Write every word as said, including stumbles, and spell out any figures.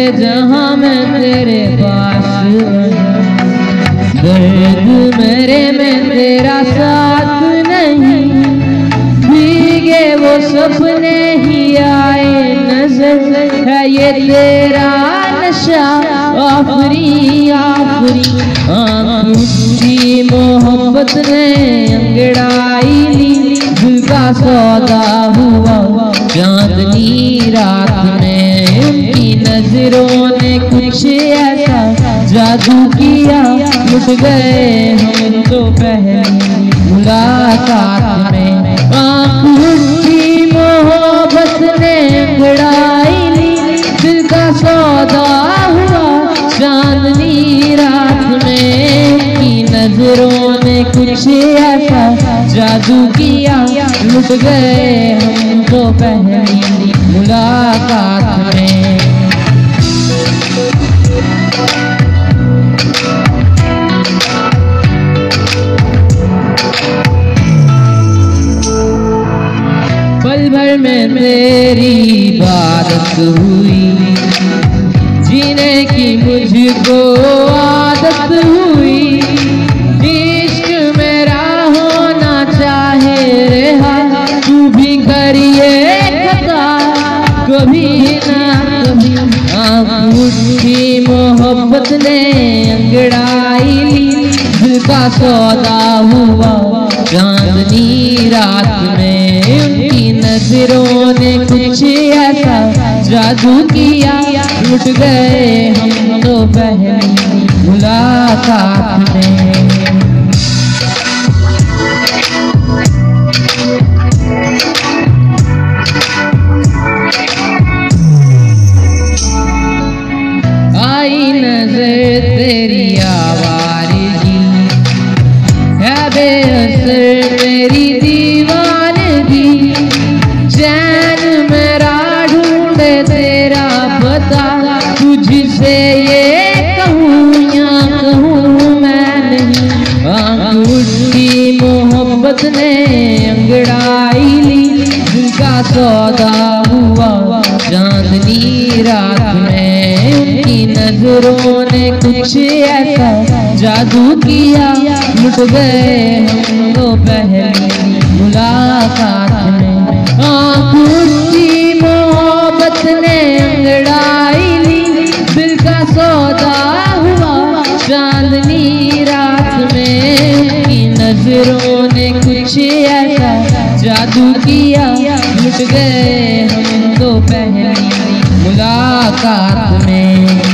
जहां मैं तेरे पास, दर्द मेरे में तेरा साथ नहीं, भीगे वो सपने ही आए नजर, है ये तेरा नशा आखिरी आखिरी। आँखी मोहब्बत ने अंगड़ाई ली, दिल का सौदा हुआ चांदनी रात में, उनकी नजरों ने कुछ ऐसा जादू किया, लुट गए हम तो पहली मुलाकात में। आँखी मोहब्बत ने अंगड़ाई ली, दिल का सौदा हुआ चांदनी रात में, उनकी नजरों ने कुछ ऐसा जादू किया, लुट गए हम तो पहली मुलाकात में। पल भर में तेरी इबादत हुई, जीने की मुझको आदत हुई, इश्क मेरा होना चाहे रेहा, तू भी करिए खता कभी ना कभी। आँखी मोहब्बत ने अंगड़ाई ली, दिल का सौदा हुआ चांदनी रात में, उनकी नजरों ने कुछ ऐसा जादू किया, लुट गए हम तो पहली मुलाकात में। आई नजर तेरी आवारगी, है बेअसर मेरी दीवानगी, चैन मेरा ढूंढे तेरा पता, तुझसे ये कहूँ या कहूँ मैं नहीं। आँखी मोहब्बत ने अंगड़ाई ली, दिल का सौदा हुआ चांदनी रात में, उनकी नजरों ने कुछ ऐसा जादू किया, लुट गए हम तो पहली मुलाकात में। आँखी मोहब्बत ने अंगड़ाई ली, दिल का सौदा हुआ चांदनी रात में, उनकी नजरों ने कुछ ऐसा जादू किया, लुट गए हम तो पहली मुलाकात में।